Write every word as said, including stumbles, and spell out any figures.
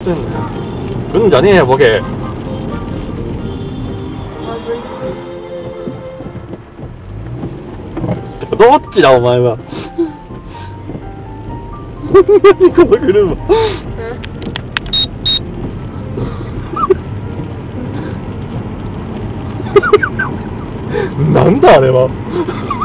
すんなよ。来んじゃねえよボケ。どっちだお前は。何この車。なんだあれは。